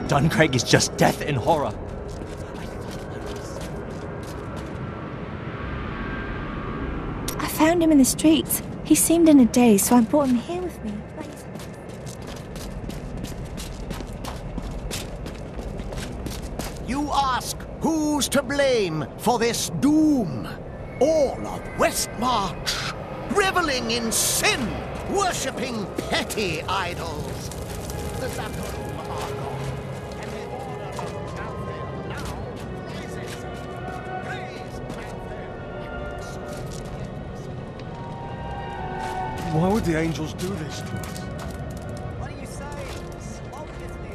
Duncraig is just death and horror. I found him in the streets. He seemed in a daze, so I brought him here with me. You ask who's to blame for this doom? All of Westmarch, reveling in sin, worshipping petty idols. The Zapdos of our God, and the order of Malthael now rises. Praise Malthael. Why would the angels do this to us? What are you saying? Obviously,